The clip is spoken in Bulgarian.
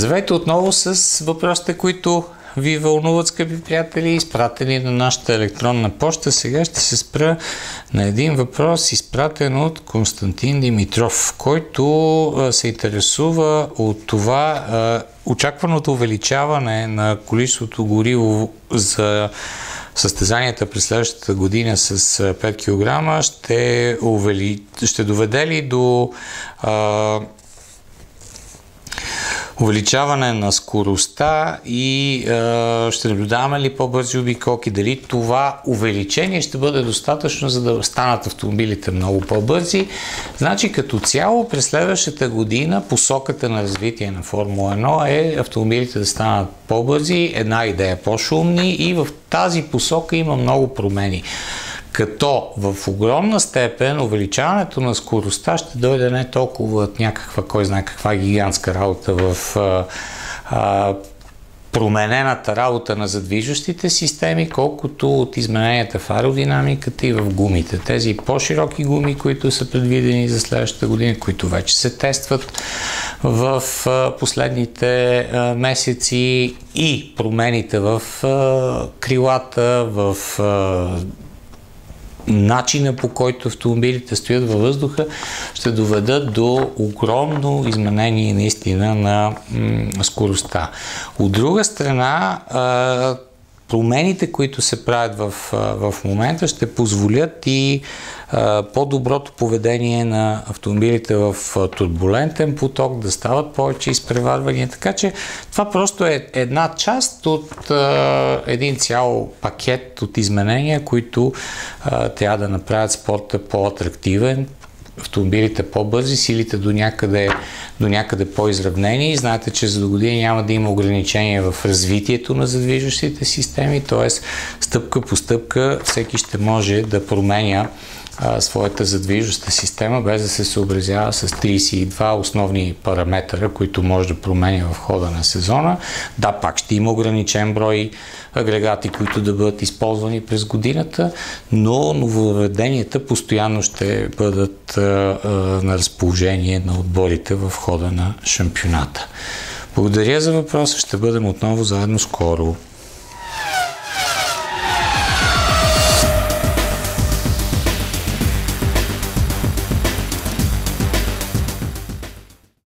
Здравейте отново с въпросите, които ви вълнуват, скъпи приятели, изпратени на нашата електронна поща. Сега ще се спра на един въпрос, изпратен от Константин Димитров, който се интересува от това очакваното увеличаване на количеството гориво за състезанията през следващата година с 5 кг ще доведе ли до увеличаване на скоростта и ще наблюдаваме ли по-бързи обиколки? Дали това увеличение ще бъде достатъчно, за да станат автомобилите много по-бързи? Значи като цяло през следващата година посоката на развитие на Формула 1 е автомобилите да станат по-бързи, една идея по-шумни и в тази посока има много промени. Като в огромна степен увеличаването на скоростта ще дойде не толкова от някаква, кой знае каква гигантска работа в променената работа на задвижващите системи, колкото от измененията в аеродинамиката и в гумите. Тези по-широки гуми, които са предвидени за следващата година, които вече се тестват в последните месеци и промените в крилата, в начина, по който автомобилите стоят във въздуха, ще доведат до огромно изменение наистина на скоростта. От друга страна, промените, които се правят в момента, ще позволят и по-доброто поведение на автомобилите в турбулентен поток, да стават повече изпреварвания. Така че това просто е една част от един цял пакет от изменения, които трябва да направят спорта по-атрактивен, автомобилите по-бързи, силите до някъде по-изравнени. Знаете, че за до години няма да има ограничения в развитието на задвижващите системи, т.е. стъпка по стъпка всеки ще може да променя своята задвижваща система, без да се съобразява с 32 основни параметъра, които може да променя в хода на сезона. Да, пак ще има ограничен брой агрегати, които да бъдат използвани през годината, но нововведенията постоянно ще бъдат на разположение на отборите в хода на шампионата. Благодаря за въпроса, ще бъдем отново заедно скоро.